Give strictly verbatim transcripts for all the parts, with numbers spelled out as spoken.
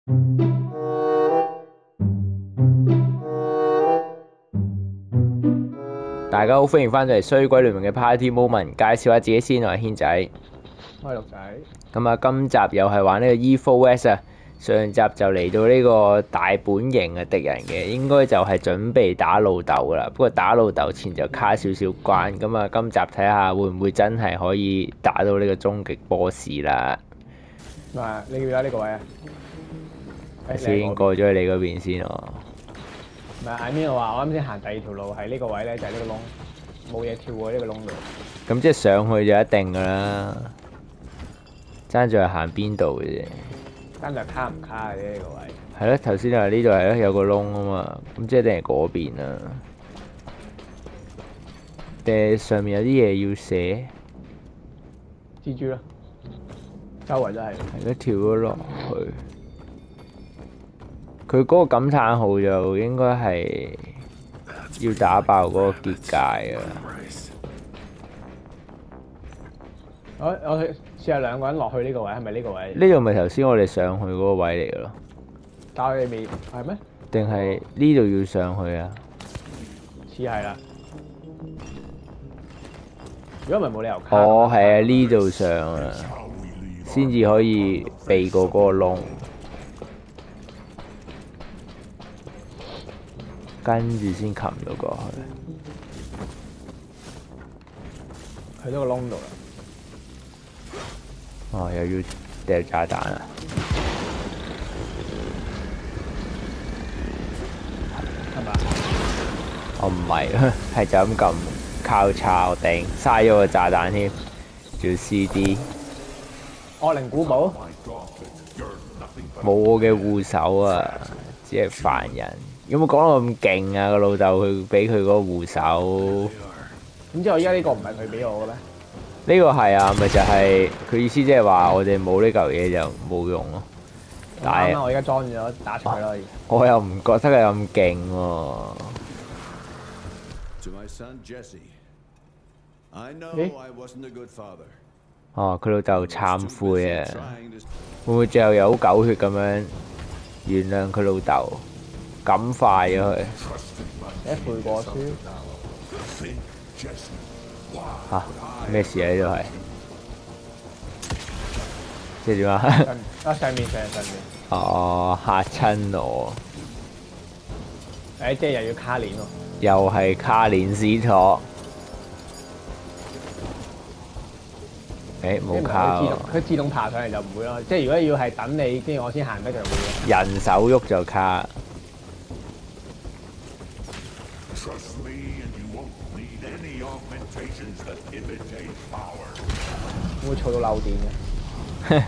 大家好，歡迎翻到嚟衰鬼聯盟嘅 Party Moment， 介紹下自己先，我係軒仔， 我係陸仔。 咁啊，今集又係玩呢個 Evil West 啊，上集就嚟到呢個大本營嘅敵人嘅，應該就係準備打老豆噶啦，不過打老豆前就卡少少關，咁啊，今集睇下會唔會真係可以打到呢個終極 boss 啦。 嗱，你要睇呢個位啊？ 先過咗去你嗰邊先喎。 唔係喺邊度話？我啱先行第二條路，係呢個位咧，就係呢個窿，冇嘢跳喎呢個窿度。 咁即係上去就一定噶啦，爭在係行邊度嘅啫。 爭在卡唔卡嘅啫呢個位。 係咯，頭先就係呢度係咯，有個窿啊嘛，咁即係一定係嗰邊啦。誒，上面有啲嘢要寫。 蜘蛛啦，周圍都係。 係咯，跳咗落去。佢嗰個感嘆號就應該係要打爆嗰個結界啊！ 我我試下兩個人落去呢個位，係咪呢個位？ 呢度咪頭先我哋上去嗰個位嚟嘅咯。 但係你未係咩？定係呢度要上去啊？ 似係啦。如果唔係冇理由卡。 哦，係啊，呢度上啊，先至可以避過嗰個窿。跟住先擒到過去， 去到個窿度啦。 哦，又要掉炸彈啦！ 係嘛？ 我唔係，係就咁撳靠抄頂，嘥咗個炸彈添，仲要 C D。 惡靈古堡？ 冇我嘅護手啊，只係凡人。有冇講到咁勁啊？個老豆佢俾佢嗰個護手。 咁之後依家呢個唔係佢俾我嘅咩？ 呢個係啊，咪就係、是、佢意思，即係話我哋冇呢嚿嘢就冇用咯。但係我而家裝咗打出去咯。 我又唔覺得佢咁勁喎。哦，佢老豆懺悔啊！會唔會最後有好狗血咁樣原諒佢老豆？咁快咗佢， 寫悔過書嚇咩事啊？呢度係即係點啊？ 啊上面上上面哦，嚇親我！ 誒即係又要卡鏈喎， 又係卡鏈史托。誒冇卡喎， 佢自動爬上嚟就唔會咯。即係如果要係等你，跟住我先行得就會。 人手喐就卡。 會嘈到漏電嘅。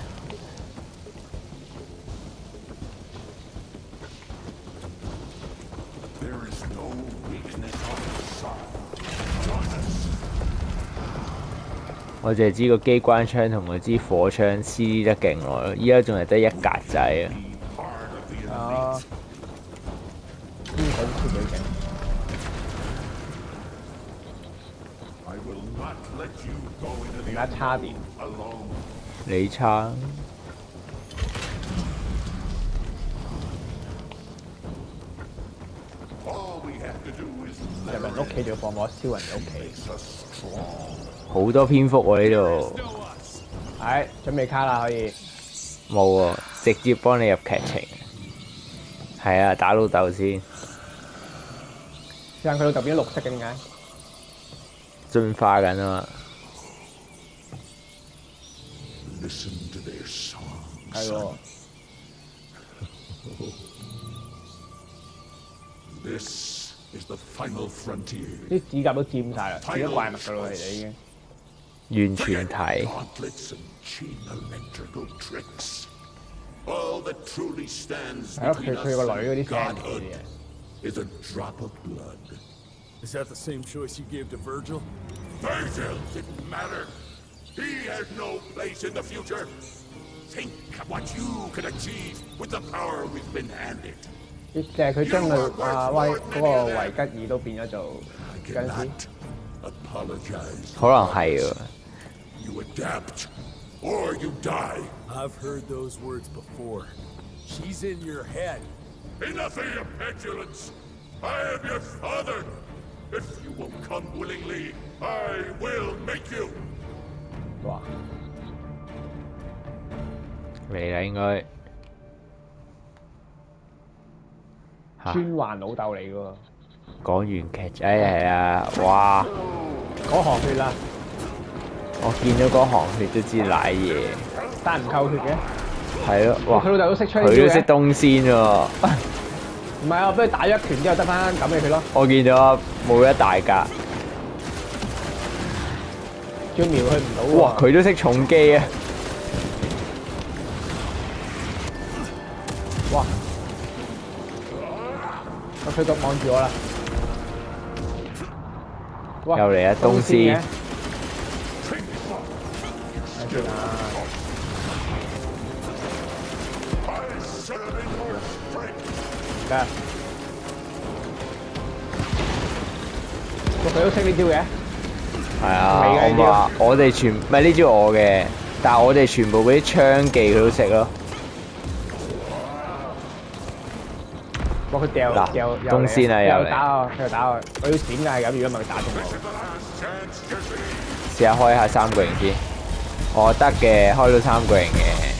我淨係知個機關槍同嗰支火槍 C D 得勁耐咯，依家仲係得一格仔啊！ 啊，呢個都幾勁。而家叉電， 你叉？ 入人屋企仲要放火燒人屋企， 好多蝙蝠喎呢度。 係準備卡啦，可以。 冇喎，直接幫你入劇情。係啊，打老豆先。 但佢老豆變咗綠色嘅點解？ 進化緊啊嘛。 係喎。啲指甲都尖晒啦，變咗怪物噶咯，其實已經。 完全睇。 係咯，佢佢個女嗰啲聲嚟嘅。 Is a drop of blood. Is that the same choice you gave to Virgil? Virgil didn't matter. He had no place in the future. Think of what you could achieve with the power we've been handed. 即係佢將佢啊威嗰個維吉爾都變咗做僵屍。 可能係喎。 You adapt, or you die. I've heard those words before. She's in your head. Enough of your petulance! I am your father! If you won't come willingly, I will make you! 哇！ 嚟啦應該嚇專橫老豆嚟嘅喎， 講完劇，哎係啊，哇！ 嗰行血啦， 我見到嗰行血都知賴嘢， 但係唔扣血嘅。 係咯，哇！ 佢老豆都識吹呢佢都識招嘅。 東仙喎， 唔係啊，我俾佢打咗一拳之後得翻咁嘅血咯， 我見咗冇一大格， 仲瞄佢唔到喎。 哇！佢都識重機啊！ 哇！佢都望住我啦。哇！ 又嚟啊東施嘅。睇先啊！ 得。佢都識呢招嘅。 係啊， 未嘅呢我話我哋全唔係呢招我嘅，但係我哋全部嗰啲槍技佢都識咯。 哇！佢掉嗱掉又東仙啊又嚟又打我，佢又打我，我要閃㗎係咁，如果唔係佢打中我。 試下開下三個型先，我得嘅，開到三個型嘅。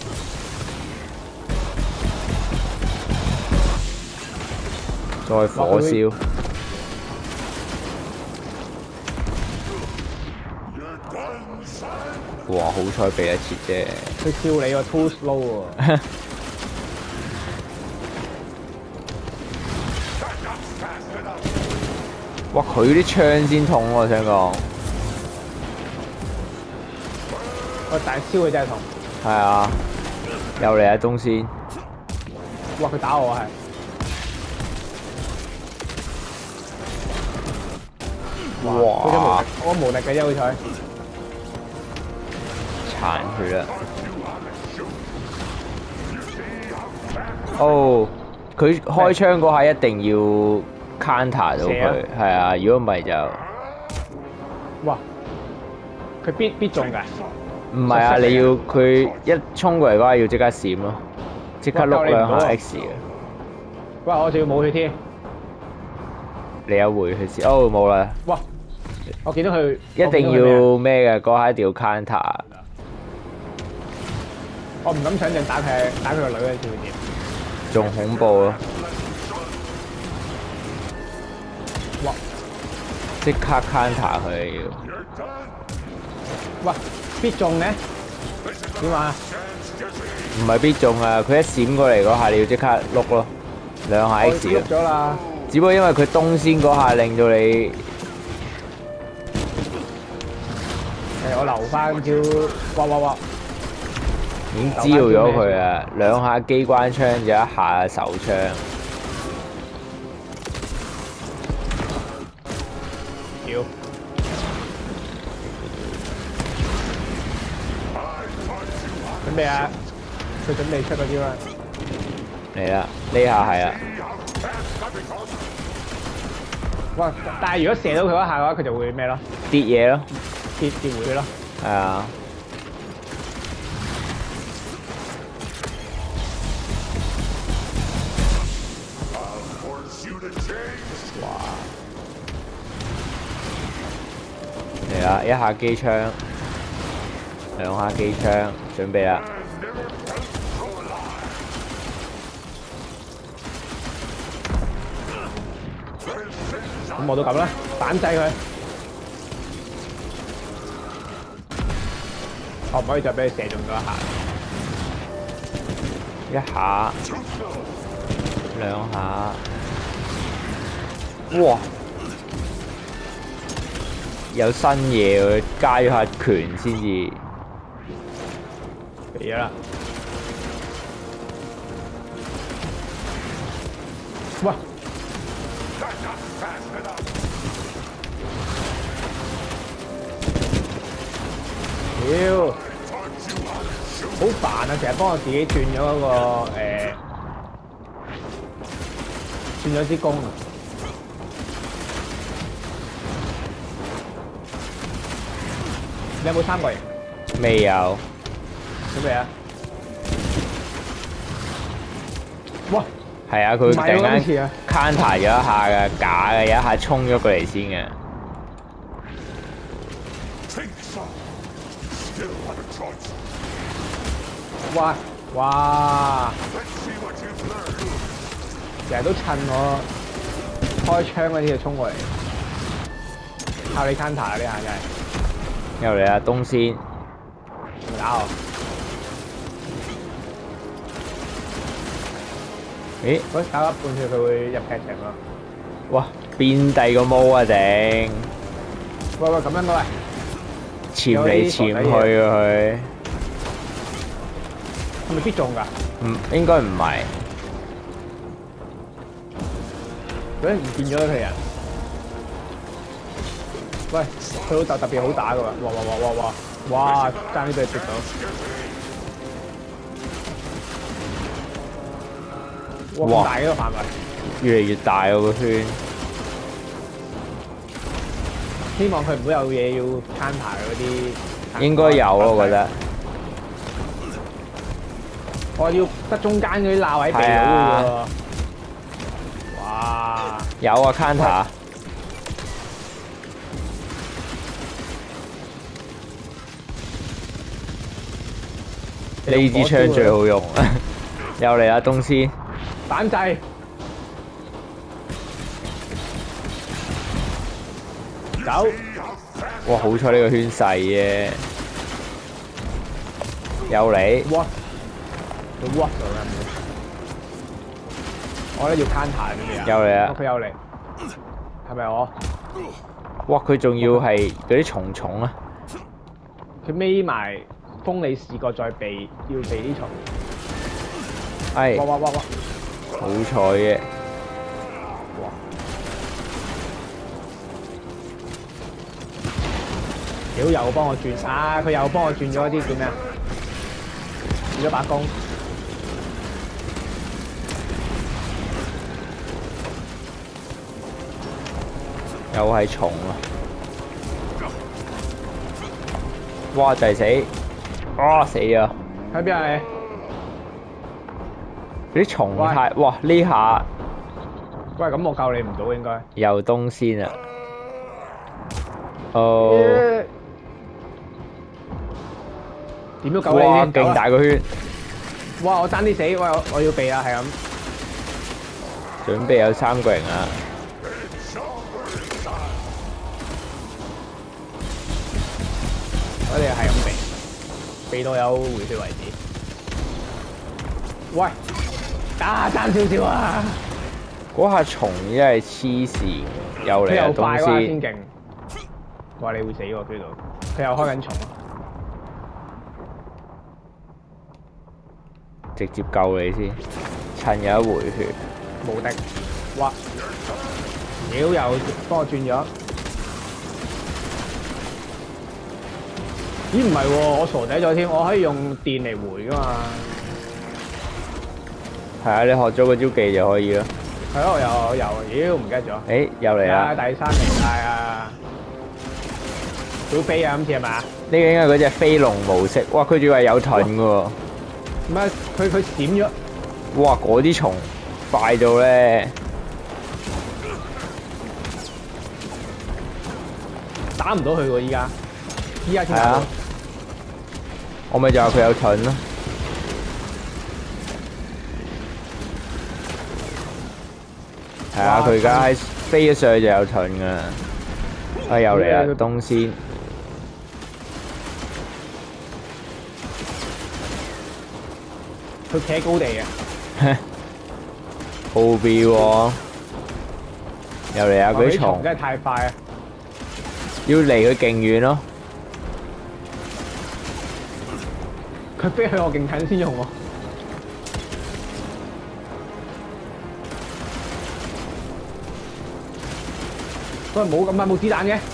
再火燒，哇！好彩避得切啫。 佢笑你喎 ，too slow 喎。 哇！佢啲槍先痛喎，我想講。 我但係燒佢真係痛。 係啊，又嚟啊東仙。 哇！佢打我係。 哇！ 我無力嘅啫，好彩。 殘血啦！哦，佢開槍嗰下一定要 counter 到佢，係啊！如果唔係就哇！佢必必中㗎。 唔係啊！你要佢一衝過嚟嗰下要即刻閃咯，即刻碌兩下 X 嘅。 哇！我仲要冇血添。 你有回血先？哦，冇啦。 哇！我見到佢一定要咩嘅，嗰下一定要 counter。 我唔敢想象打佢打佢個女嘅會點。 仲恐怖咯！ 哇！ 即刻 counter 佢要。 哇！必中嘅？點啊？ 唔係必中啊！佢一閃過嚟嗰下，你要即刻碌咯，兩下 X 碌咗啦。 只不過因為佢東仙嗰下令到你。 我留翻招，哇哇哇！ 已經知道咗佢啊，兩下機關槍就一下手槍。 屌！準備啊！佢準備出嗰招啦。 嚟啦，呢下係啊。 哇！但係如果射到佢嗰下嘅話，佢就會咩咯？ 跌嘢咯。 跌跌回去咯， 係啊！哇！嚟啦，一下機槍，兩下機槍，準備啦！ 咁我都咁啦，反制佢。 我唔可以再俾佢射中咗一下， 一下，兩下，哇！有新嘢喎，加咗下拳先至。 嚟咗啦！哇！屌！ 好煩啊！成日幫我自己轉咗嗰個誒，轉咗支弓啊！你有冇三個型？ 未有。 準備啊！ 哇！ 係啊，佢唔突係喎今次然間啊 counter 咗一下嘅，假嘅，有一下衝咗過嚟先嘅。 Take some. Still have a choice. 哇哇！ Let's see what you've learned. 成日都趁我開槍嗰啲就衝過嚟，靠你 counter 啊！呢下真係又嚟啦，東仙。 有冇打我？ 咦？ 嗰打一半佢佢會入劇情咯。 哇！變第個毛啊頂！ 喂喂，咁樣嘅喂， 潛嚟潛去啊佢。 係咪必中㗎？ 唔應該唔係。 嗰陣唔見咗佢人。喂，佢老豆特別好打㗎喎！哇哇哇哇哇！哇，爭啲俾佢跌到。哇！咁大嘅個範圍。 越嚟越大喎個圈。 希望佢唔好有嘢要 counter 嗰啲。 應該有啊，我覺得。 我要得中間嗰啲罅位避到嘅喎。哇！ 有啊 counter。呢支槍最好用啊！又嚟啦，東仙。 反制。走。 哇！好彩呢個圈細啫。又嚟。 What？佢 what 咗啦！我咧要 counter 啲嘢啊！ 又嚟啊！ 佢又嚟，係咪我？ 哇！佢仲要係嗰啲蟲蟲啊！ 佢眯埋封你視覺再避，要避啲蟲。 係。 哇哇哇哇！ 好彩嘅。 哇！屌又幫我轉啊！佢又幫我轉咗啲叫咩啊？轉咗把弓。 又係蟲啊！哇！就係死，啊死啊！ 喺邊啊嗰啲蟲太哇呢下， 喂咁我救你唔到應該。 又東仙啊！哦， 點都救你哇！ 先， 勁大個圈， 哇！我爭啲死，喂我我要避啦，係咁。 準備有三個人啊！ 我哋係咁避，避到有回血為止。喂，啊爭少少啊！ 嗰下蟲真係黐線，又嚟啊東仙！ 先勁。哇！你會死喎，飛到。佢又開緊蟲啊！ 直接救你先，趁有一回血。 無敵！哇！屌又幫我轉咗。咦唔係喎，我傻仔咗添，我可以用電嚟回噶嘛？ 係啊，你學咗嗰招技就可以啦。 係咯，我有有，妖唔記得咗。 誒，又嚟啦！ 第三名係啊，會飛啊，今次係咪啊？ 呢個應該係嗰隻飛龍模式，哇！佢仲係有盾嘅喎。 唔係，佢佢閃咗。 哇！嗰啲蟲快到咧， 打唔到佢喎，依家。依家先打到。 我咪就話佢有盾咯。係啊，佢而家喺飛咗上去就有盾㗎啦。啊，又嚟啦，東仙。 佢企喺高地啊！ 暴標喎，又嚟啊！嗰啲蟲真係太快啊！ 要離佢勁遠咯。 佢飛去我勁近先用喎。喂，冇咁快冇子彈嘅。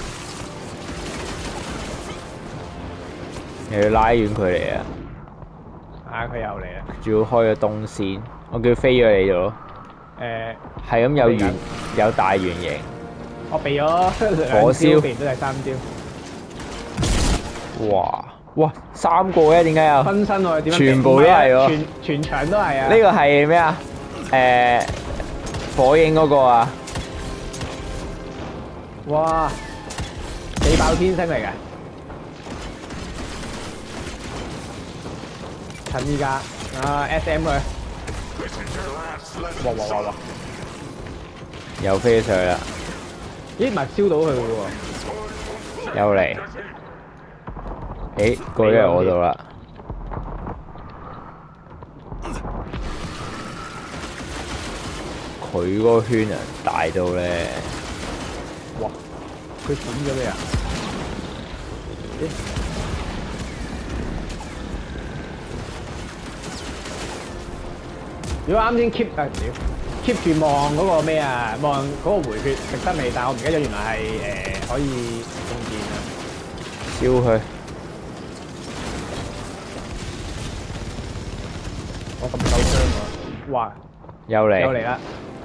又要拉遠距離啊！ 啊！佢又嚟啦。 仲要開咗東線，我叫佢飛咗你度咯。 誒。 係咁有圓有大圓形。 我避咗兩招， 火燒避唔到第三招。 哇！ 哇，三個嘅點解啊？ 分身喎，點樣？ 全部都係喎， 全全場都係啊！ 呢個係咩啊？誒，火影嗰個啊！ 哇！地爆天星嚟嘅，趁依家啊 S M 佢， This is your last lesson, 哇哇哇 son. 哇！ 又飛上去啦， 咦，唔係燒到佢嘅喎， 又嚟，誒過咗嚟我度啦，佢嗰個圈啊大到咧， 哇！佢點咗你啊？咦？如果啱先 keep 啊屌 keep 住望嗰個咩啊，望嗰個回血食得未？但係我唔記得咗，原來係誒可以中箭啊！ 燒佢， 我咁夠傷喎！哇！ 又嚟， 又嚟啦！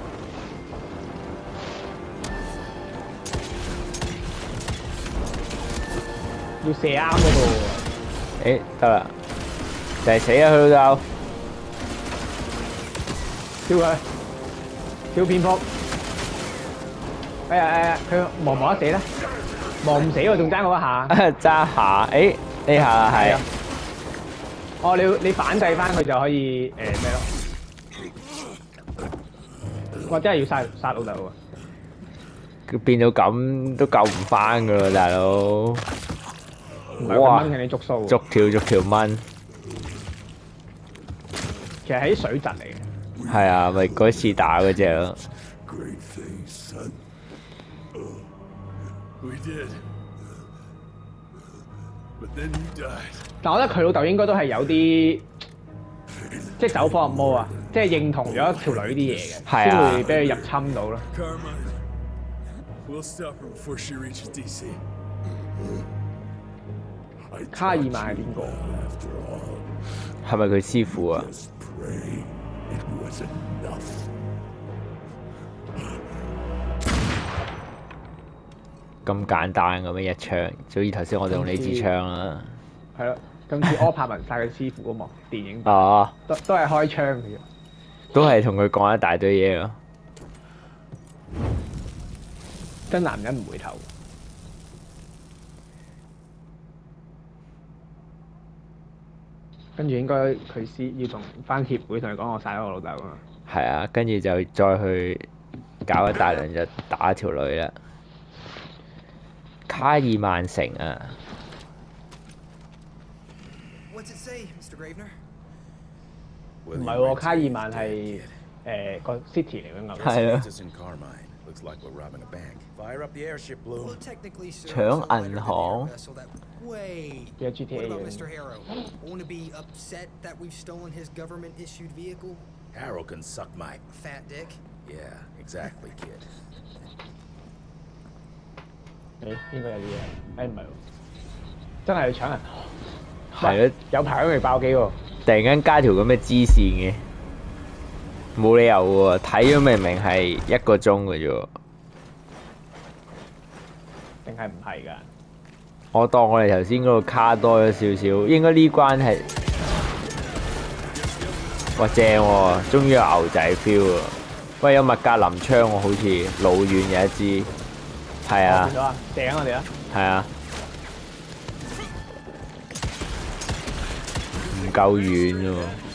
要射啱嗰度喎！ 誒得啦，就係死啊佢老豆！ 燒佢，燒蝙蝠！哎呀哎呀，佢望唔望得死咧？望唔死喎，仲爭我一下。 揸下，誒呢下係啊。哦，你你反制翻佢就可以誒咩咯？哇！真係要殺殺老豆喎！ 佢變到咁都救唔翻噶啦，大佬！ 唔係佢掹緊你觸鬚喎。 逐條逐條掹， 其實係啲水蛭嚟嘅。 係啊，咪嗰次打嗰只咯。 Great things, son. We did. But then you died. 但我覺得佢老豆應該都係有啲即係走火入魔啊，即係認同咗條女啲嘢嘅， 係啊先會俾佢入侵到咯。 Carmine, we'll stop her before she reaches D C. I 卡爾 taught 曼係 you 邊個？ well after all. 係咪佢師傅啊？ Just pray it was enough. 咁簡單咁樣一槍，就好似頭先我哋用呢支槍啦。 係咯，今次柯柏文殺佢師傅嗰幕電影哦， 都都係開槍嘅啫。 都係同佢講一大堆嘢咯。 真男人唔回頭。跟住應該佢先要同翻協會同佢講，我殺咗我老豆啊嘛。 係啊，跟住就再去搞一大輪就打條女啦。卡爾曼城啊！ What's it say, Mister Gravener? 唔係喎，卡爾曼係誒個 city 嚟嘅牛。 係咯。 Us in Carmine. Looks like we're robbing a bank. Fire up the airship, Blue. Well, technically, sir, 搶 it's a lighter 銀 than 行 air vessel that- Wait. 嘅 G T A What about 嘅 Mister Harrow? Wanna be upset that we've stolen his government-issued vehicle? Harold can suck my. Fat dick. Yeah, exactly, kid. 誒應該有啲嘢，誒唔係喎，真係去搶人。 係咯， 有排都未爆機喎。 突然間加條咁嘅支線嘅，冇理由喎。睇咗明明係一個鐘嘅啫喎。 定係唔係㗎？ 我當我哋頭先嗰個卡多咗少少，應該呢關係，哇正喎，終於有牛仔 feel 喎。喂，有麥格林槍喎，好似老遠有一支，係啊見，到啊，射緊我哋啊！ 係啊，唔夠遠喎。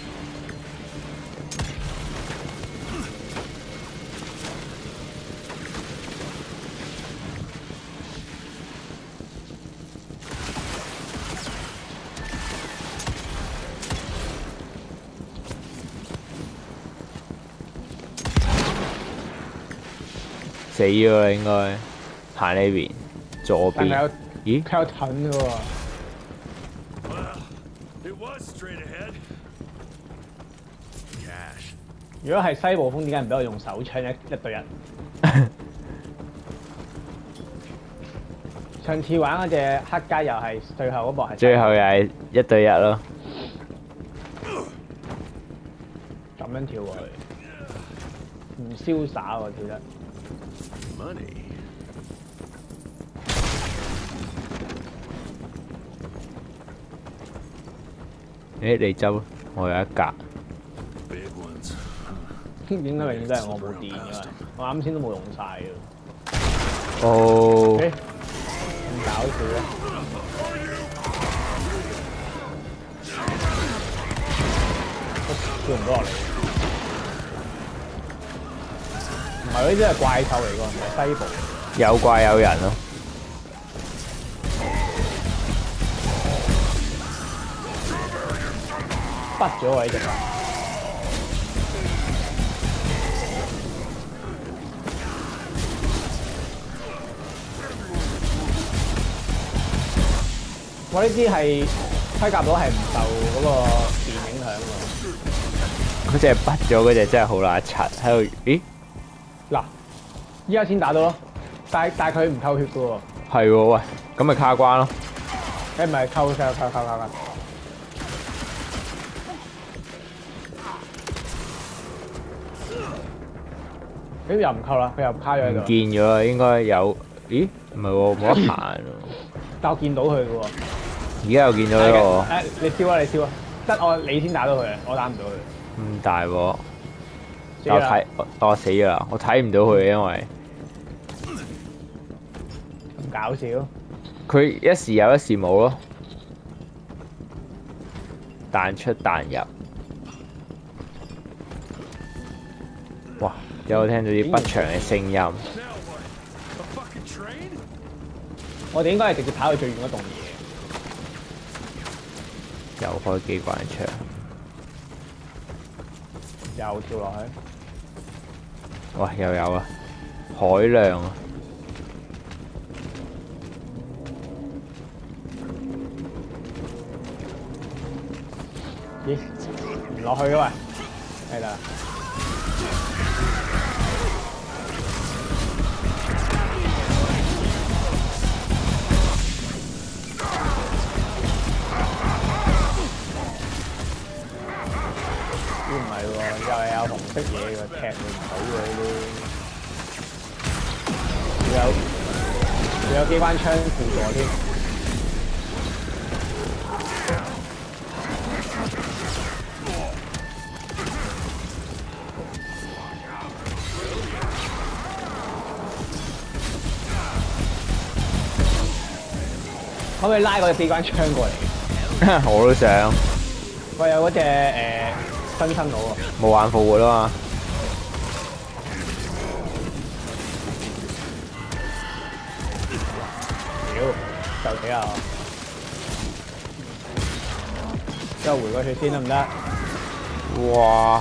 死咗啦，應該行呢邊左但係有邊。咦？ 佢有盾嘅喎。 Well, it was straight ahead. Cash. 如果係西部風，點解唔俾我用手槍一一對人？上次玩嗰隻黑街又係最後嗰幕係最後又係一對一咯。 咁樣跳過去，唔瀟灑喎跳得。 Money. 誒誒你周，我有一格。 Big ones. 點解永遠都係我冇電㗎嘛？我啱先都冇用晒㗎。 哦。 誒咁搞笑嘅。跳唔到落嚟。唔係嗰啲真係怪獸嚟㗎，唔係西部。 有怪有人咯。 畢咗喎呢隻。 我呢支係盔甲佬係唔受嗰個電影響喎。 嗰隻畢咗嗰隻真係好乸柒，喺度咦？ 嗱，依家先打到咯，但係但係佢唔扣血嘅喎。 係喎，喂，咁咪卡關咯。 誒唔係扣扣扣扣扣扣。誒又唔扣啦，佢又卡咗喺唔度。 見咗啦，應該有。咦？唔係喎，冇得行喎。 但我見到佢嘅喎。 而家又見到呢個。 誒，你燒啊！你燒啊！得我你先打到佢，我打唔到佢。 咁大鑊！我死啦睇我我死咗啦！我睇唔到佢，因為咁搞笑。 佢一時有一時冇咯，彈出彈入。哇！有聽到啲不祥嘅聲音。 我哋應該係直接跑去最遠嗰棟嘢。 又開機關槍。 又跳落去， 哇！又有啊，海量啊！ 咦？唔落去嘅喂，係啦。唔係喎，又係有紅色嘢嘅，踢唔到嘅呢啲。仲有仲有機關槍輔助添。可唔可以拉嗰隻機關槍過嚟？ 我都想。 喂，有嗰隻誒。 分身佬啊！ 冇玩復活啊嘛！ 屌，就死啊！之後回過去先得唔得？ 哇！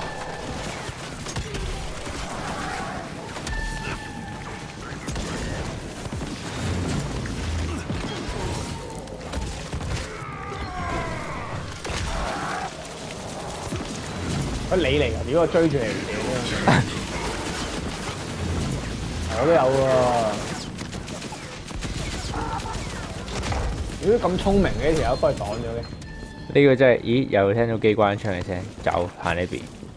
乜你嚟㗎？如果我追住嚟嘅，我都有喎。如果咁聰明嘅呢條友，幫佢擋咗嘅。 呢個真係，咦？又聽到機關槍嘅聲，走行呢邊。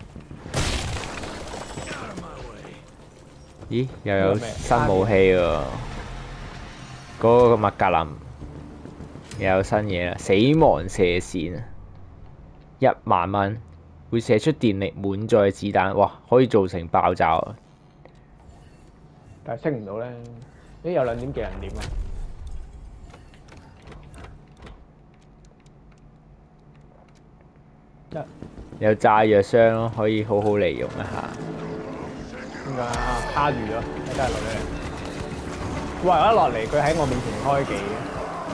咦？又有新武器喎！嗰個麥格林又有新嘢啦，死亡射線啊！一萬蚊。 會射出電力滿載嘅子彈，哇！可以造成爆炸啊！ 但係升唔到咧，咦？有兩點技能點啊？ 有炸藥箱咯，可以好好利用一下。 點解啊？卡住咗，真係落嚟。哇！一落嚟，佢喺我面前開技嘅。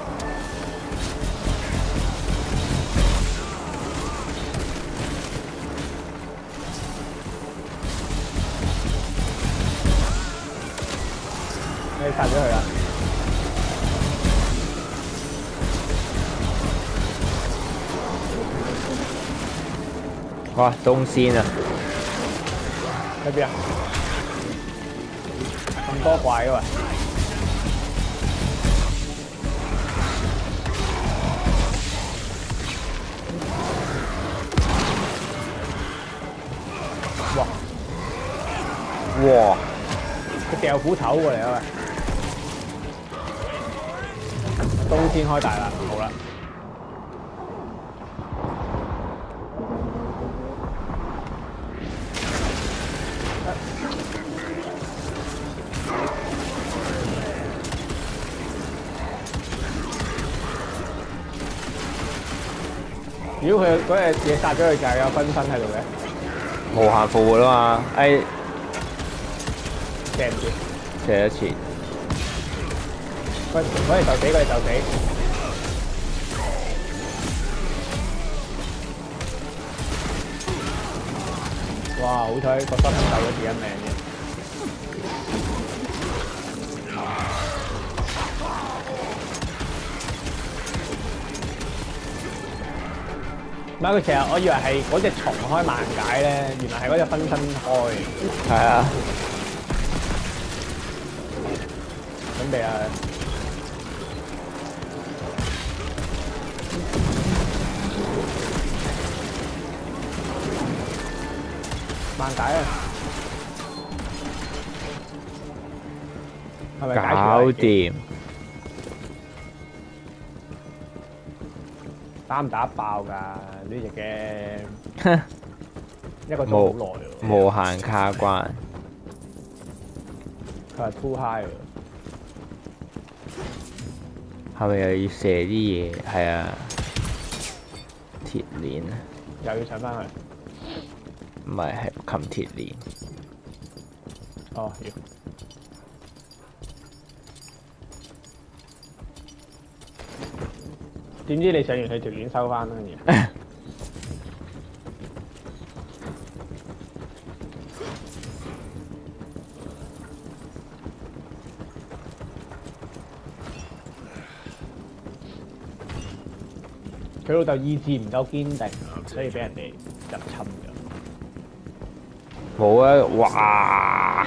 你殺咗佢啦！ 哇，東仙啊！ 喺邊啊？咁多怪嘅喂！哇！ 哇！ 佢掉斧頭過嚟啊喂！ 東先開大啦，好啦， 如果佢嗰隻嘢殺咗佢，就係有分身喺度嘅。 無限復活啊嘛！哎， 射唔住， 射一次。 佢佢哋就死，佢哋就死。哇！好彩個分救咗自己命嘅。唔係佢其實我以為係嗰隻蟲開盲解咧，原來係嗰隻分身開。 係啊。 準備啊！盲解啊！係咪解除搞掂。 打唔打得爆㗎？呢隻 game 一個鐘好耐喎。 無限卡關。 佢係 too high 喎。 係咪又要射啲嘢？係啊，鐵鏈啊。 又要上翻去。 唔係，係擒鐵鏈。 哦，要。點知你上完佢條鏈收翻啦，跟住。佢老豆意志唔夠堅定，所以俾人哋入侵咗。 冇啊！哇！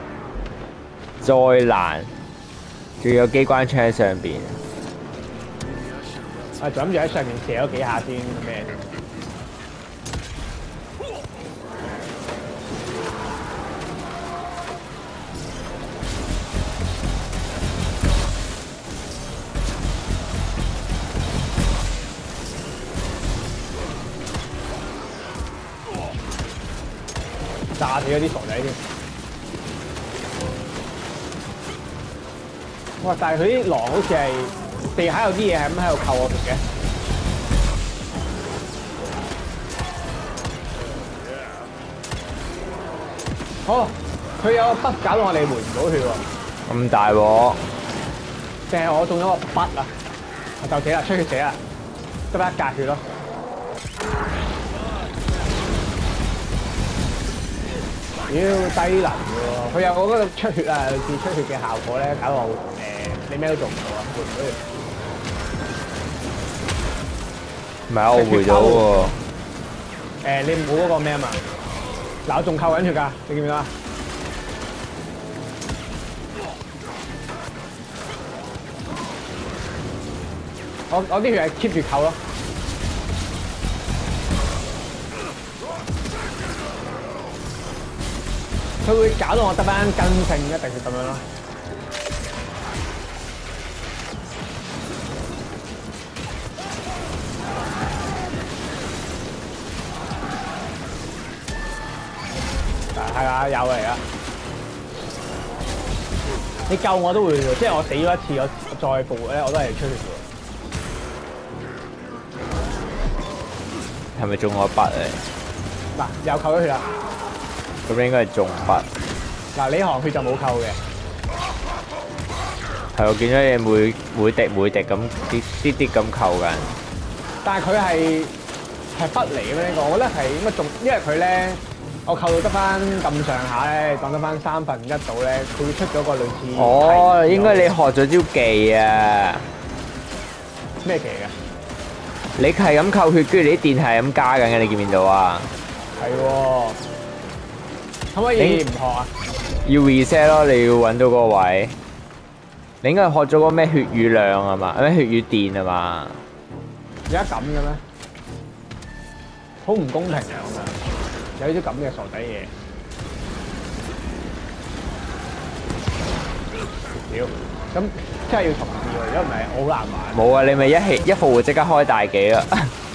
災難，仲有機關槍喺上邊。 啊，就諗住喺上面射咗幾下先咩？炸死咗啲傻仔添！哇！但係佢啲狼好似係地下有啲嘢係咁喺度扣我哋嘅。哦，佢有個筆搞到我哋回唔到血喎。 咁大鑊！ 定係我中咗個筆啊！我就死啦，出血死啦，得翻一格血咯。妖低能喎！佢有嗰個出血啊，類似出血嘅效果咧，搞到誒、呃、你咩都做唔到啊！回唔到血。 唔係啊，我回咗喎。 誒，你冇嗰個咩啊嘛？嗱，我仲扣緊血㗎，你見唔見到啊？我我啲血係 keep 住扣咯。佢會搞到我得翻根性，一定係咁樣咯。係啊，有嚟啊！你救我都會喎，即係我死咗一次，我我再復活咧，我都係出血嘅。 係咪中我筆啊？ 嗱，又扣咗血啦。 咁應該係中筆。 嗱，呢行血就冇扣嘅。 係我見咗嘢每每滴每滴咁啲啲啲咁扣緊。 但係佢係係筆嚟嘅咩？呢個我覺得係應該中，因為佢咧。我扣到得翻咁上下咧，當得翻三分一度咧，佢會出咗個類似。 哦，應該你學咗招技啊！ 咩技㗎？ 你係咁扣血，跟住你啲電係咁加緊嘅，你見唔見到啊？ 係喎。可唔可以唔學啊？ 要 reset 咯，你要揾到嗰個位。你應該學咗個咩血與量啊嘛？咩血與電啊嘛？ 而家咁嘅咩？好唔公平啊！我覺得。有啲咁嘅傻仔嘢，屌！咁真係要重試喎，如果唔係好難玩。 冇啊！你咪一起一復活即刻開大技啦！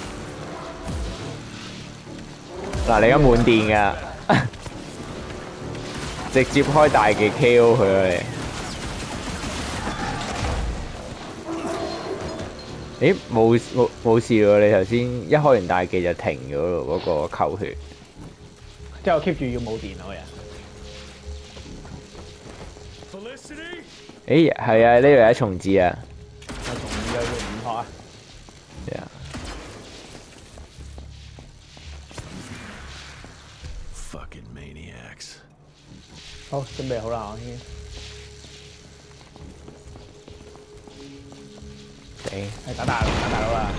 嗱，你而家滿電㗎，直接開大技 K O 佢啊！你咦冇冇冇事喎？你頭先一開完大技就停咗咯，嗰、個扣血。 即係我 keep 住要冇電嗰人。 Felicity? 誒係啊，呢度有一重子啊。 我從二去到五學啊。 係啊。 Fucking maniacs. 好，準備好啦，我先。 頂。 係打大打大佬啦。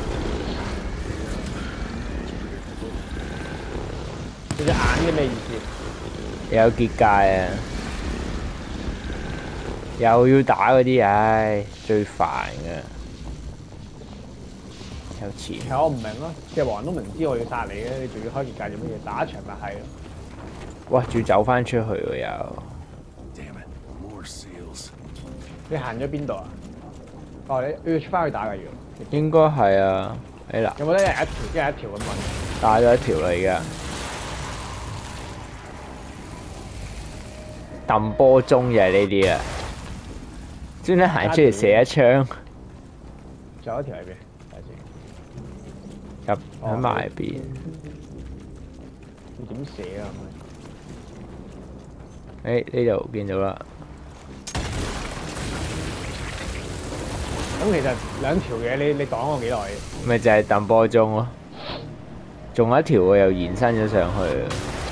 你隻眼嘅咩意思？ 有結界啊！又要打嗰啲，唉，最煩嘅。有錢。 其實我唔明咯，隻王都明知我要殺你嘅，你仲要開結界做乜嘢？打一場咪係咯。 哇！仲要走翻出去喎又。 Damn it. More seals. 你行咗邊度啊？哦，你要出翻去打嘅要。 應該係啊。誒嗱， 有冇得一人一條，一人一條咁揾？ 打咗一條啦而家。揼波鐘就係呢啲啊！專登行出嚟射一槍。 仲有一條喺邊？睇下先。 入喺埋邊。 要點寫啊？ 誒呢度見到啦。 咁其實兩條嘢，你你擋我幾耐？ 咪就係揼波鐘咯。仲有一條喎，又延伸咗上去。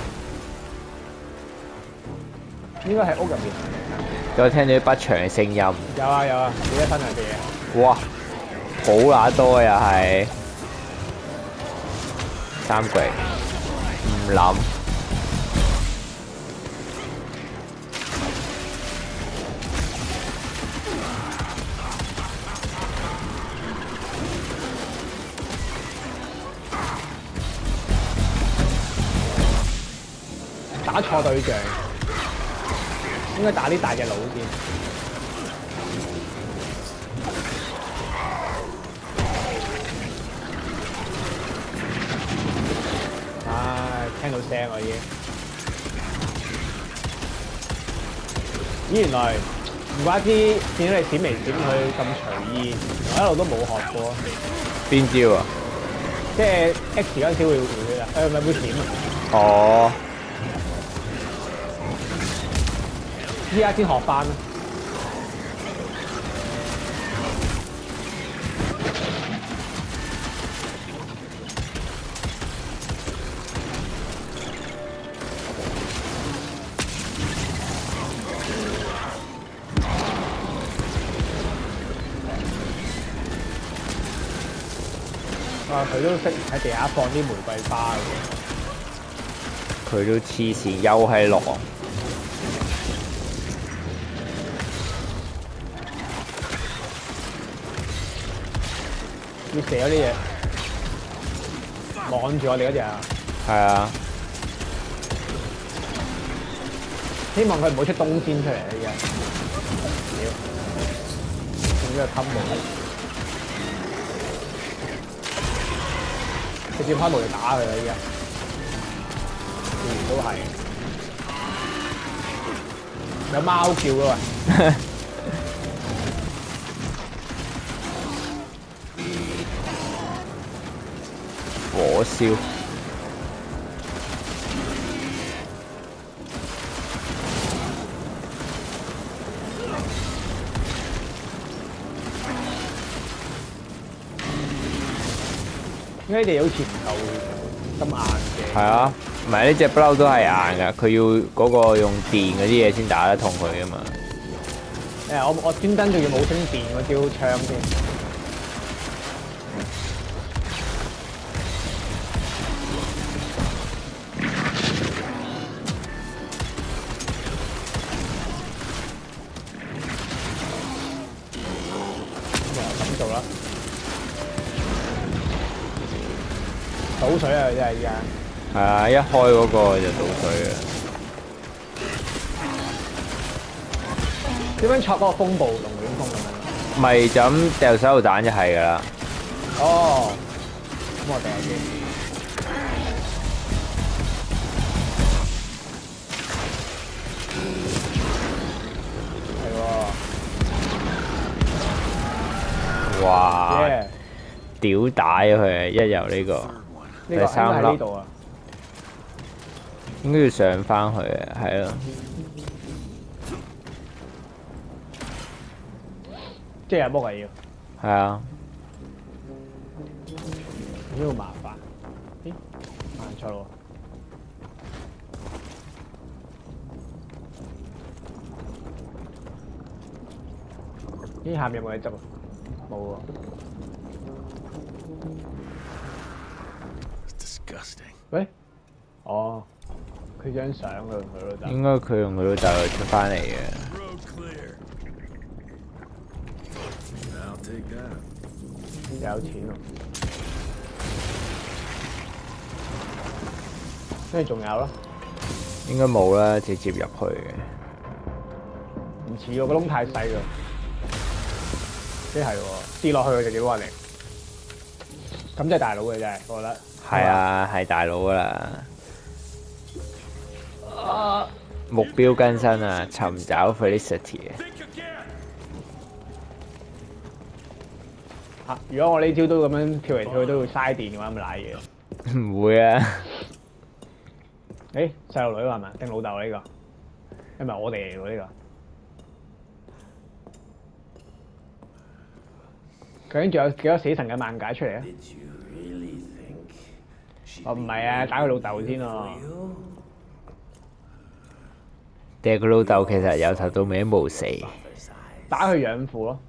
應該喺屋入邊。 我聽到啲不祥嘅聲音。有啊有啊，幾多分啊嘅嘢？ 哇！好乸多又係。三季。唔諗。 打錯對象，應該打啲大隻佬先。唉，聽到聲我已經。咦，原來唔怪之見到你閃嚟閃去咁隨意，我一路都冇學過。 邊招啊？ 即係 X 嗰陣時會會啊，誒咪會閃啊。 哦。 依家先學翻啦。啊！佢都識喺地下放啲玫瑰花嘅。佢都黐線，又係狼。 要射嗰啲嘢，望住我哋嗰隻啊！ 係啊！ 希望佢唔好出冬仙出嚟啊！依家，屌，仲要係襟無，直接開無嚟打佢啦！依家，自然都係，有貓叫㗎喎。 火燒， 點解你哋好似唔夠咁硬嘅？ 係啊，唔係呢隻不嬲都係硬㗎，佢要嗰個用電嗰啲嘢先打得痛佢㗎嘛。 誒，我我專登仲要冇升電嗰招槍先。 做啦，倒水啊！真係依家。 係啊，一開嗰個就倒水啊。 點樣戳嗰個風暴龍捲風咁樣？ 咪就咁掉手榴彈就係㗎啦。 哦，咁我掉先。係喎。 哇！ 屌打咗佢啊！一由呢個呢個應該第三粒喺呢度啊。 應該要上翻去啊，係咯。 即係有波係要。 係啊， 呢個麻煩。咦？行錯路。咦？下面有冇嘢執啊？冇喎。 Disgusting. 喂？哦，佢張相佢同佢老豆。 應該佢同佢老豆出翻嚟嘅。 Road clear. I'll take that. 有錢喎。跟住仲有咯。 應該冇啦，直接入去嘅。 唔似喎，個窿太細喎。即係喎，跌落去佢就直接滑嚟。咁即係大佬嘅真係，我覺得。 係啊，係大佬噶啦。目標更新啊！尋找 Felicity 啊！ Think again. 嚇！如果我呢招都咁樣跳嚟跳去都要嘥電嘅話，咁咪賴嘢。 唔會啊！ 誒，細路女係咪？定老豆呢個？因為我哋嚟喎呢個。究竟仲有幾多死神嘅萬解出嚟啊？我唔係啊，打佢老豆先喎。 定係佢老豆其實由頭到尾都冇死。 打佢養父咯。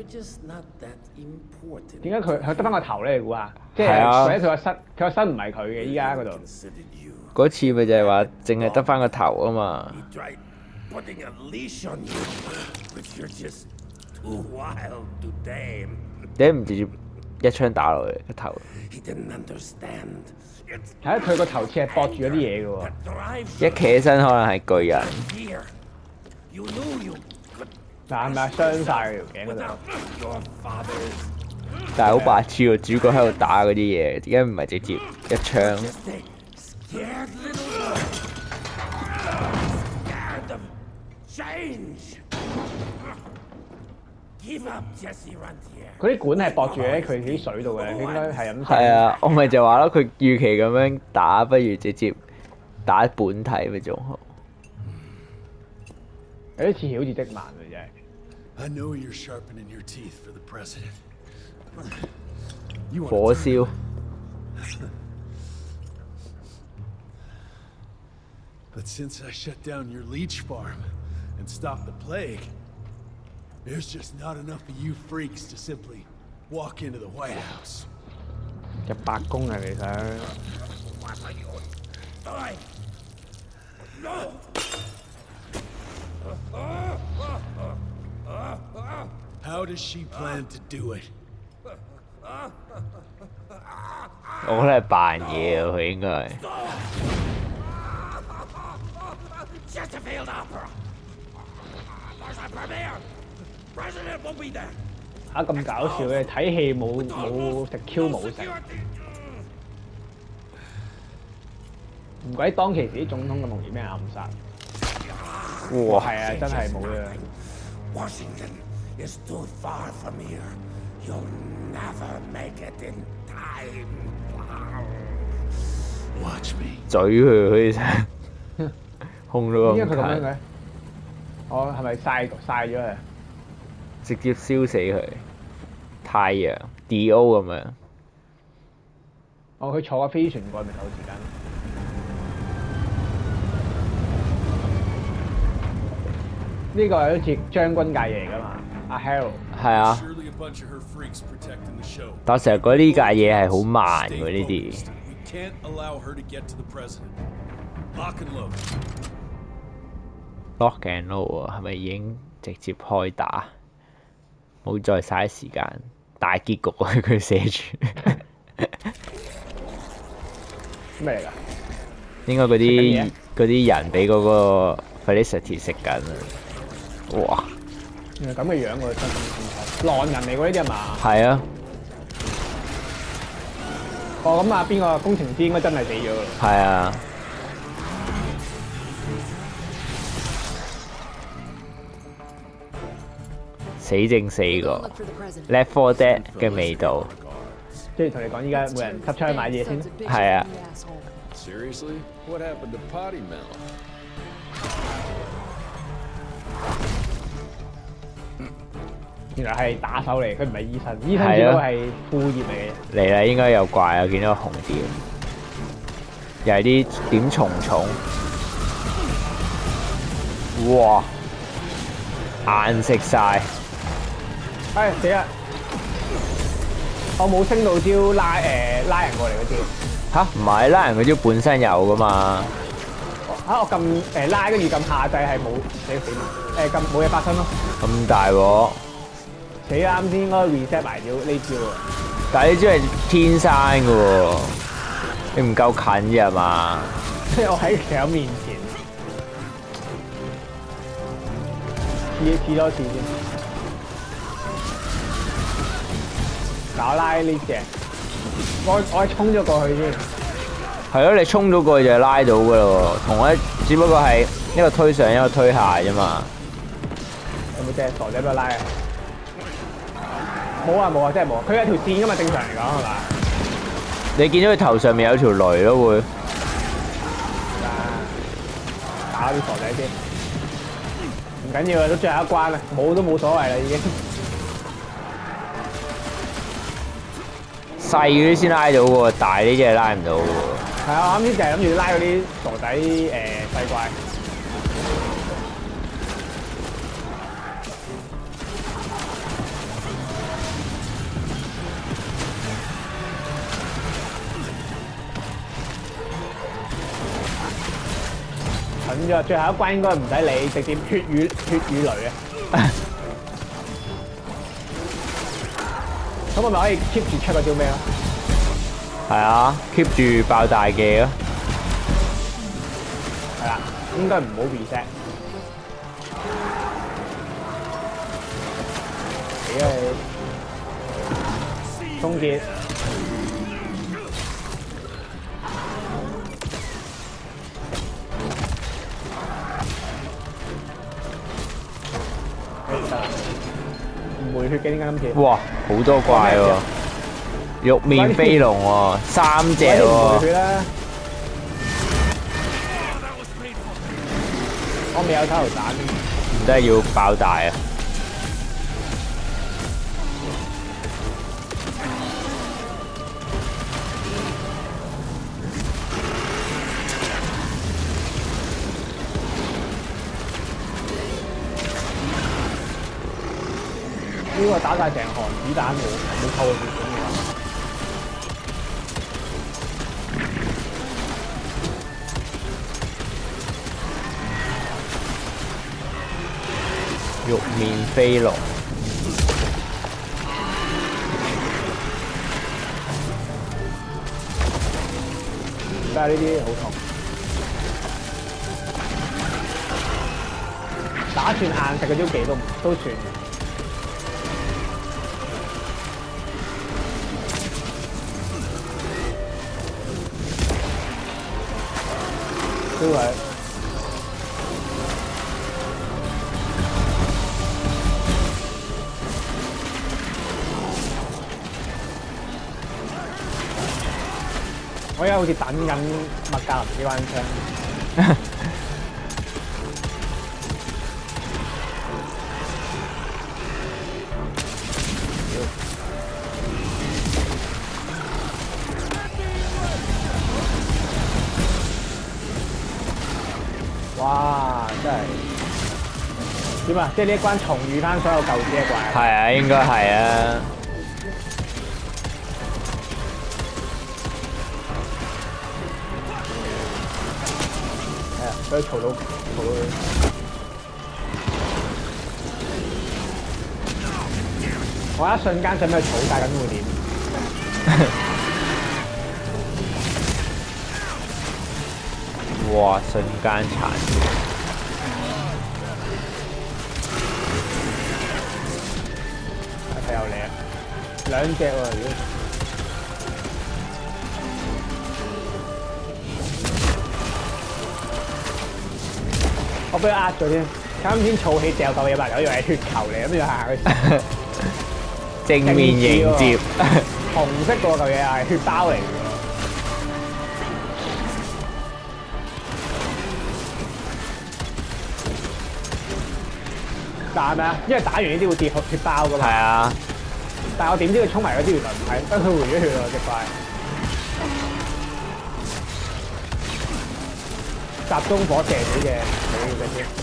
點解佢佢得翻個頭咧？你估下？即係係啊或者佢個身，佢個身唔係佢嘅依家嗰度。 嗰次咪就係話淨係得翻個頭啊嘛。 Tried putting a leash on you, but you're just too wild to tame. 點解唔直接一槍打落去個頭？ He didn't understand. It's 係啊，佢個頭似係駁住咗啲嘢嘅喎。 drives 一企起身可能係巨人。 fear. You knew you could 嗱係咪啊？傷晒佢條頸嗰 without 度。 your father's 但係好白痴喎，主角喺度打嗰啲嘢，點解唔係直接一槍？ just a scared little boy. Scared of change. Give up, Jesse Rentier. 嗰啲管係駁住喺佢啲水度嘅，佢應該係咁。 係啊，我咪就話咯，佢預期咁樣打，不如直接打本體咪仲好。 有啲似好似積曼嘅真係。 I know you're sharpening your teeth for the president. You 火 want to 燒 But since I shut down your leech farm and stopped the plague, there's just not enough of you freaks to simply walk into the White House. 入白宮啊！你想 What are you doing? No! How does she plan to do it? 我覺得係扮嘢啊，佢應該係。 Just a failed opera. There's a premiere. President won't be there. 嚇咁搞笑嘅，睇戲冇冇食 Q 冇食， 唔鬼當其時啲總統咁容易俾人暗殺。 哇！ 係啊，真係冇嘅。 Washington is too far from here. You'll never make it in time. Watch me. 嘴佢好似空到點解佢咁樣咁近， 嘅？我係咪曬曬咗佢？ 直接燒死佢。太陽 D O 咁樣。 哦，佢坐個飛船過去咪夠時間。呢個係好似將軍界嘢嚟㗎嘛，阿 Harold。 係啊， Surely a bunch of her freaks protecting the show. 但我成日覺得呢架嘢係好慢 Stay 喎，呢啲 focused. We can't allow her to get to the president. Lock and load. lock and load 啊，係咪已經直接開打？冇再嘥時間，大結局啊！佢寫住咩嚟㗎？ 應該嗰食緊啲嘢嗰啲人俾嗰個 Felicity 食緊啊！哇， 原來咁嘅樣喎，真係狼人嚟喎呢啲係嘛？ 係啊， 哦咁啊，邊個工程師應該真係死咗喎。 係啊，死剩四個 Left four Dead 嘅味道。 即係同你講，依家每人執出去買嘢先。 係啊。 Seriously? What happened to Potty Mouth? 原來係打手嚟，佢唔係醫生，醫生只不過係副業嚟嘅。 嚟啦，應該有怪啊！見到個紅點，又係啲點重重。哇！硬食晒。 唉死啦！我冇升到招拉誒拉人過嚟嗰招。 吓？唔係拉人嗰招本身有噶嘛？ 嚇我撳誒拉跟住撳下掣係冇死死誒撳冇嘢發生咯。 咁大鑊！ 死啦！啱先應該 reset 埋咗呢招啊！ 但係呢招係天生嘅喎，你唔夠近啫係嘛？ 即係我喺其友面前，試試多次先。搞拉呢只，我我係衝咗過去先。 係咯，你衝咗過去就係拉到㗎咯喎，同一只不過係一個推上一個推下啫嘛。 有冇隻傻仔俾我拉啊？ 冇啊冇啊，真係冇啊！佢有條線噶嘛，正常嚟講係嘛？ 你見到佢頭上面有條雷咯會。 打啲傻仔先，唔緊要啊，都最後一關啦，冇都冇所謂啦已經。 細嗰啲先拉到喎，大呢啲係拉唔到喎。 係啊，我啱先就係諗住拉嗰啲傻仔誒細怪。 近咗，最後一關應該唔使理，直接血雨血雨雷啊！咁我咪可以 keep 住出嗰招咩咯？ 係啊 ，keep 住爆大技咯。 係啦，應該唔好 reset。死啊你！終結。 唔會血嘅點解今次？ 哇，好多怪喎！玉面飛龍喎，三隻喎。 唔會血啦！我未有手榴彈。 唔得，要爆大啊！ 呢個打晒成行子彈冇冇扣到血咁玉面飛龍， 但係呢啲好痛，打算硬食嗰招技都都算。 都係。我而家好似等緊麥格林機關槍。哇！真係點啊？即係呢一關重遇翻所有舊啲嘅怪。 係啊，應該係啊。 係啊，所以嘈到嘈到佢。我一瞬間想俾佢嘈晒咁會點？ 哇！瞬間殘血， 睇又嚟啊！兩隻喎，如果我俾佢壓咗添，啱先儲起掉嚿嘢埋，我以為係血球嚟，咁就行去正面迎接。 紅色嗰嚿嘢係血包嚟嘅。但係咪啊？因為打完呢啲會跌血包噶嘛。 係啊。 但係我點知佢衝埋嗰啲原來唔係，得佢回咗血喎隻怪。集中火射到嘅，你嘅先。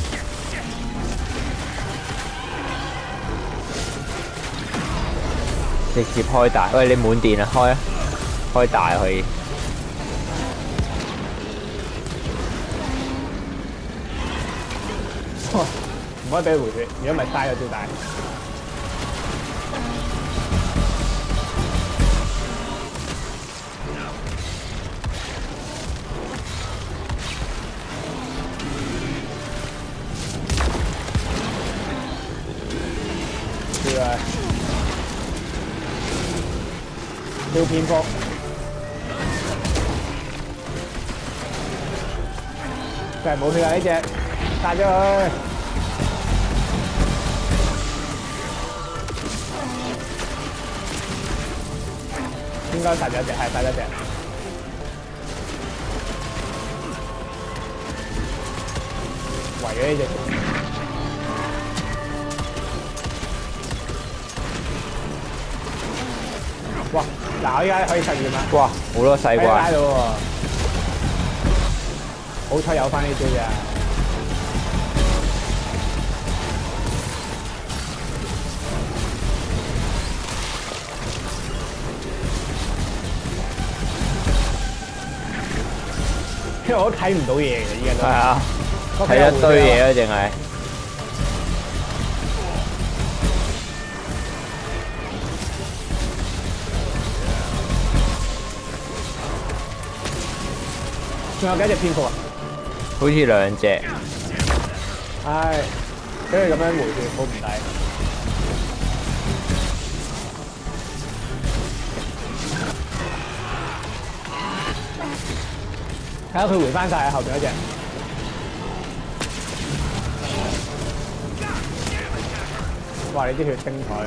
直接開大，喂你滿電啊，開啊，開大可以。 唔可以俾佢回血，如果唔係嘥咗招大。跳啊！跳蝙蝠。真係冇血啊！呢隻殺咗佢。應該殺咗一隻，係殺咗一隻。圍咗呢隻。哇！嗱，我依家可以實驗啦。 哇！好多細怪。 拉到喎。好彩有翻呢招咋。因為我都睇唔到嘢嘅，依家都。係啊，睇一堆嘢啊，淨係。仲有幾隻蝙蝠啊？ 好似兩隻。 唉，俾佢咁樣回血，好唔抵。睇下佢回翻晒後邊嗰隻。哇！你啲血精彩。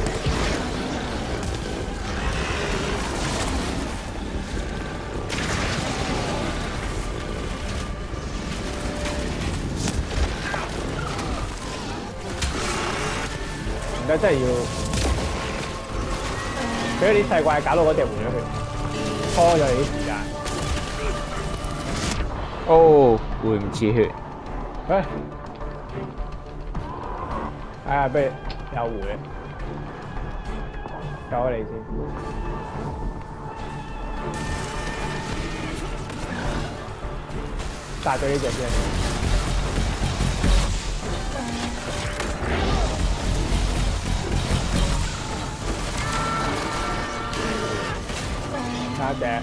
而家真係要俾啲細怪搞到嗰隻回咗血，拖咗你啲時間。 哦，回唔切血。 喂，哎呀，不如又回，救咗你先。殺咗呢隻先。殺隻。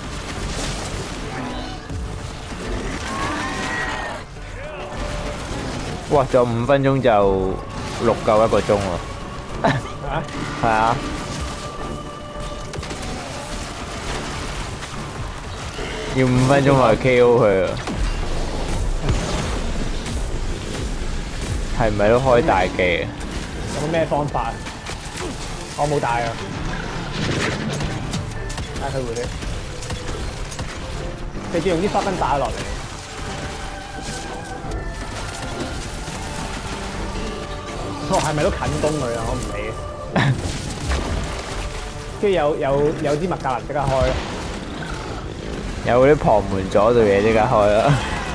哇！仲有五分鐘就錄夠一個鐘喎。 啊？ 係啊。要五分鐘就 K O 佢啊！係咪都開大機啊？ 有冇咩方法啊？我冇帶啊。嗌佢回血，直接用啲花分打落嚟。我係咪都近攻佢啊？我唔理。跟住有有有啲麥格蘭即刻開。 有嗰啲旁門左對嘢即刻開啦。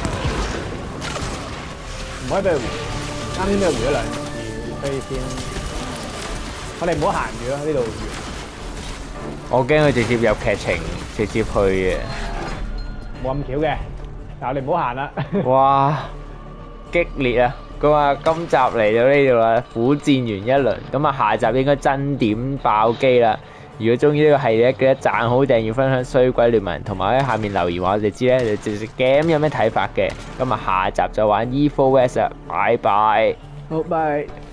唔可以俾佢回，啱先俾佢回咗兩次，所以先。我哋唔好行住咯，呢度。 我驚佢直接入劇情，直接去嘅。 冇咁巧嘅，但係我哋唔好行啦。 哇！激烈啊！咁啊，今集嚟到呢度啦，苦戰完一輪，咁啊下集應該真點爆機啦！如果中意呢個系列，記得讚好、訂閱、分享《衰鬼聯盟》，同埋喺下面留言話我哋知咧，你對隻 game 有咩睇法嘅？咁啊下集就玩 Evil West 啦，拜拜。 好，拜。